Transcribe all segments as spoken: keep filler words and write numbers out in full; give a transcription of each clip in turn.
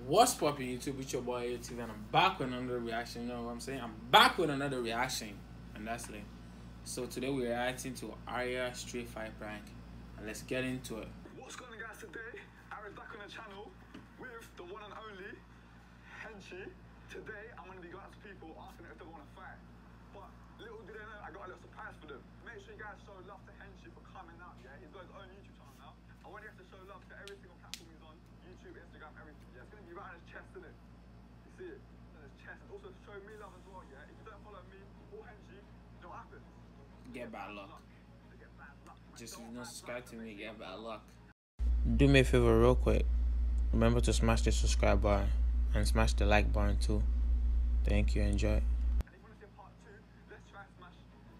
What's poppin' YouTube? It's your boy YouTube, and I'm back with another reaction. You know what I'm saying? I'm back with another reaction, and that's it. So today we're reacting to Arya Street Fight prank, and let's get into it. What's going on, guys? Today Arya's back on the channel with the one and only Henshi. Today I'm going to be going out to people asking if they want to fight. But little do they know, I got a little surprise for them. Make sure you guys show love to Henshi for coming out. Yeah, he's got his own YouTube channel now. I want you guys to show love to every single platform he's on: YouTube, Instagram, everything. Yeah, it's going to be right on his chest, isn't it? You see it on his chest. And also show me love as well. Yeah, if you don't follow me or Henshi, you know what happens? Get bad luck. Get bad luck. Just if you don't subscribe to me, get bad luck. Do me a favor real quick. Remember to smash the subscribe button and smash the like button too. Thank you. Enjoy. And if you want to see part two, let's try and smash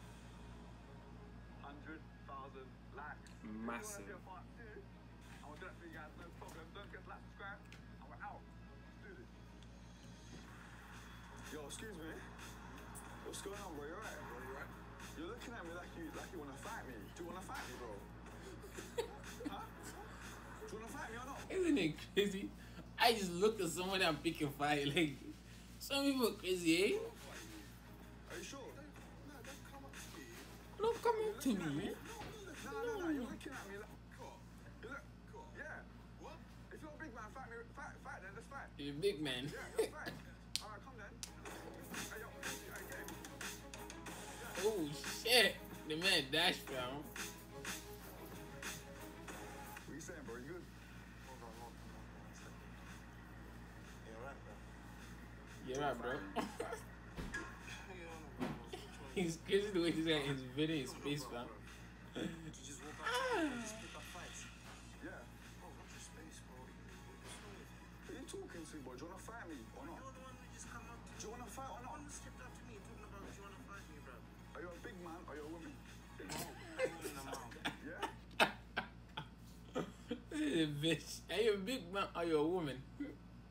one hundred thousand likes. Massive. If you want to see a part two, I will do that for you guys, no problem. Don't forget to like, subscribe, and we're out. Let's do this. Yo, excuse me. What's going on, bro? You alright? Bro, you alright? You're looking at me like you like you want to fight me. Do you want to fight me, bro? Huh? Do you want to fight me or not? Isn't it crazy? I just looked at somebody and pick a fight. Like, some people are crazy, eh? Are you sure? No, don't come up to me. Don't come up to me. No, no, no, you're looking at me like... Cool. You look... Cool. Yeah. What? If you're a big man, fight me. Fight, fight then, let's fight. You're a big man. Yeah, let's fight. Alright, come then. Hey, yo, hey, game. Oh, shit. The man dash, bro. What are you saying, bro? You good? Hold on, hold on, You're right, bro. He's crazy the way this guy is invading his space, fam. You just walk out and just pick up fights. Yeah. Oh, what's your space, bro? Who are you talking to, bro? Do you want to fight me or not? You're the one who just come up to me. Do you want to fight or The not? one who stepped up to me talking about do you want to fight me, bro? Are you a big man or are you a woman? I'm in the mouth. Yeah? Bitch. Are you a big man or you a woman? You're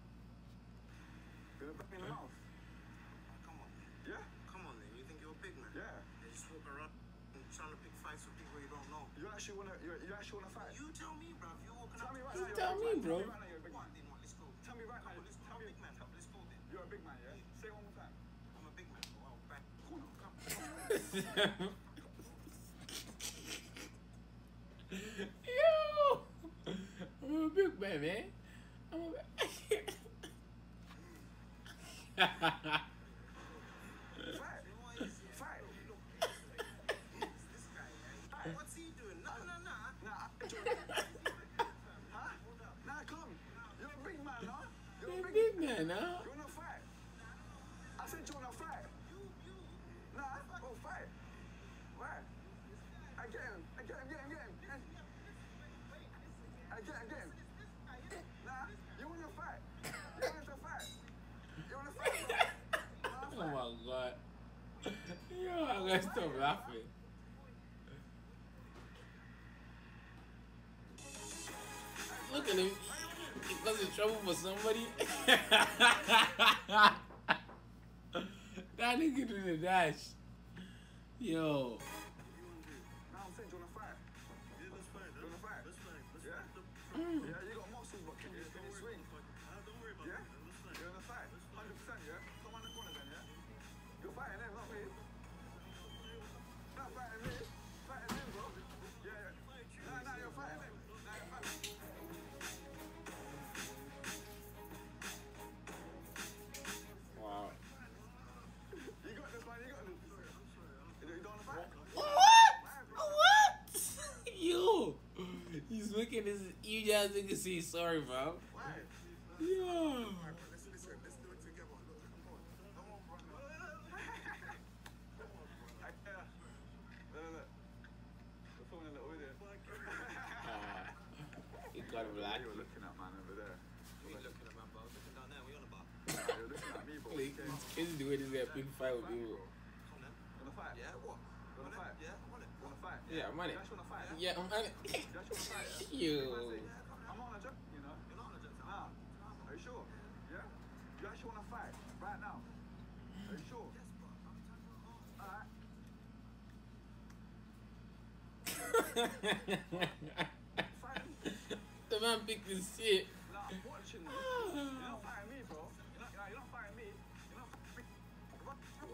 gonna put me in the mouth? Come on, man. Yeah? Come on, then. You think you're a big man? Yeah. You just walk around and trying to pick fights with people you don't know. You actually wanna you, you actually wanna fight? You tell me, bro. If you're walking Tell up me right to now. You you're tell a me, big man. bro. Tell me right now you're a big What? man. Then what? Let's go. Tell me right Come now. on, let's Tell go. me. Big man. Tell, Let's go then. you're a big man, yeah? Say it one more time. I'm a big man, bro. I'll back. Come on, come. Yo! I'm a big man, man. I'm a big Fight. Fight. This guy, yeah. What's he doing? No, no, no. Nah, I Huh? Nah, come. You're a big man, huh? You're You're a a big big man, huh? You wanna fight? I said you wanna fight. Nah, go fight. Right. I get him. I get him, get him, get him. I get him, get him. Nah, you wanna fight. You want to fight. You wanna fight, bro? Oh my god. Yo, I'm gonna stop laughing. Look at him. He causing trouble for somebody. That nigga do the dash. Yo. Nah, I'm saying, do you wanna fight? Yeah, let's fight. You wanna fight? Let's fight. Let's Yeah? fight. Yeah, you got muscles, but can you, can you swing? Don't worry about Yeah? it. Let's fight. You're gonna fight? one hundred percent, yeah? Come on the corner then, yeah? You're fighting him, not me. Not fighting me. Fighting him, bro. Yeah, yeah. Nah, nah, you're fighting him. Nah, you're fighting him. Wow. You got this, man. You got this. You don't wanna fight? What? What? Yo. He's making this huge ass nigga say sorry, bro. Why? Yo. Let's listen. Let's do it together. Look, come on. Come on, bro. I, yeah. Look, look, look. We're filming a little video. Ah, he got him black. You were looking at man over there. We ain't looking at my bro. Looking down there. We on the bar. Nah, you're looking at me, bro. Like, Okay. it's crazy the way this guy pick fight with people. Come on, then. Wanna fight? Yeah, what? You wanna fight? Yeah, I want it. Wanna fight? Yeah, I'm on it. You actually wanna fight? Yeah, I'm on it. You actually wanna fight? Yeah? Yo. I'm on a joke, you know. You're not on a jet. Nah. Are you sure? Yeah? You actually wanna fight right now? Are you sure? Yes, bro. I'm talking about. Alright. The man picked his shit. Nah, I'm watching you. You're not fighting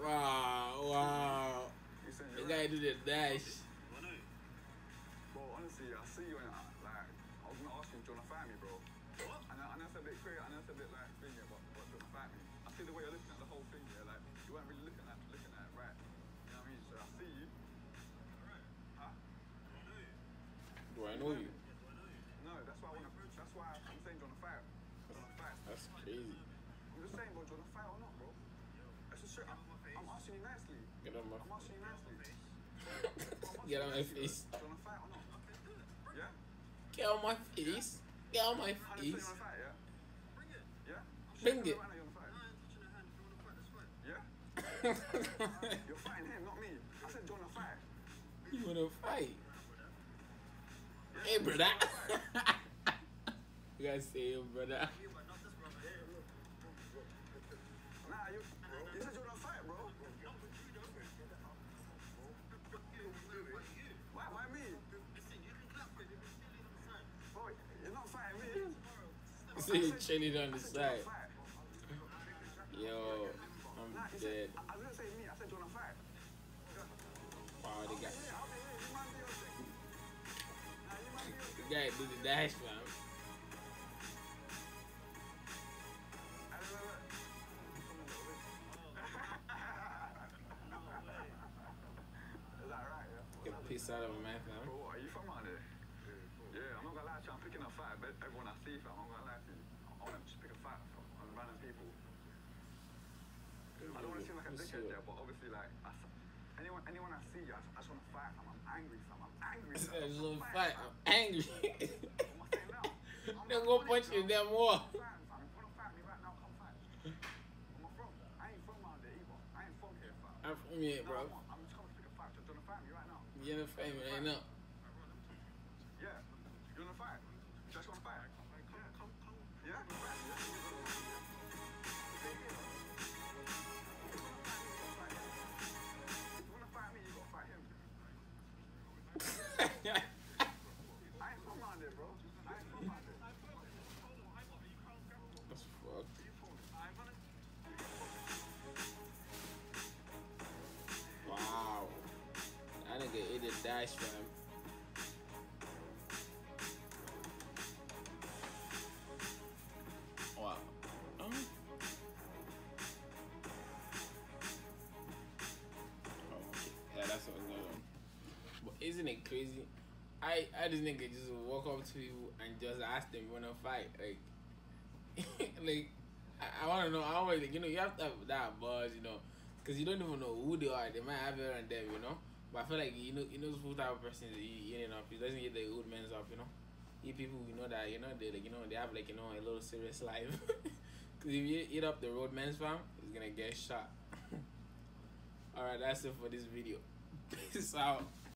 Wow, wow. You saying The you're guy right? did the dash. Bro, honestly, I see you and I, like, I was gonna ask you, do you wanna fight me, bro? What? I know, I know it's a bit crazy, I know it's a bit like thing, yeah, but, but do you wanna fight me? I see the way you're looking at the whole thing, yeah, like, you weren't really looking at looking at it right. You know what I mean? So I see you. Alright. Huh? Do I know you? No, that's why I wanna, that's why I'm saying do you wanna fight? Do you wanna fight? That's crazy. I'm just saying, bro, do you wanna fight or not, bro? That's just shit. I'm, I'm asking you nicely. Get on my I'm asking you nicely. Get on my face. Do you wanna fight or not? Yeah? Get on my face. Get on my one hundred percent face. you wanna fight, yeah? Bring it. Yeah? Bring it. Right now you wanna fight? Yeah? You're fighting him, not me. I said, do you wanna fight? You wanna fight? Yeah? Hey, brother. You gotta say, hey, brother. Nah, you, you said you wanna fight, bro. Why, why me? Bro, you're not fighting me. See you chilling on the I said, do you side. wanna fight? Yo, I'm Nah, you said, dead. I, I didn't say me, I said, do you wanna fight? Wow, the guy, Yeah, I'll be here. You man do your thing. Nah, you man do your the thing. guy did the dash, fam. Hey, look, look. Is that right, yeah? Get a piece out of him, man, fam. Bro, what, are you from out there? Yeah, I'm not gonna lie to you, I'm picking a fight, but everyone I see, fam, I'm not gonna lie to you. I wanna just pick a fight from on random people. I don't wanna seem like a dickhead there, but obviously, like, I s anyone, anyone I see, I, I just wanna fight, fam. I'm angry, fam. I'm angry, I fam. said, just I'm wanna fight. fam. I'm angry. What am I saying now? I'm They're not gonna on punch it, you bro. them more. I'm fighting, fam. If you wanna fight me right now, come fight. Where am I from? I ain't from out there either. I ain't from here, fam. I'm from here, No, bro. I'm, I'm just coming to pick a fight. Do you wanna fight me right now? You gonna fight me right now. Yeah. You wanna fight? Just wanna fight? Come, come, come. Yeah? If you wanna fight me, you gotta fight him. I ain't from around there, bro. I ain't from around there. That's fucked. Wow. That nigga ate a dash, fam. Wow. Um, okay. Yeah, that's what's going on. But isn't it crazy? I, I this nigga just walk up to you and just ask them, you wanna fight? Like, like I, I wanna know how much, like, you know, you have to have that buzz, you know, because you don't even know who they are. They might have it on them, you know. But I feel like you know, you know who type of person is eating up. He doesn't get the old man's up, you know. You people, you know that, you know, they like, you know, they have like, you know, a little serious life. Because if you eat up the road man's fam, he's gonna get shot. Alright, that's it for this video. Peace out.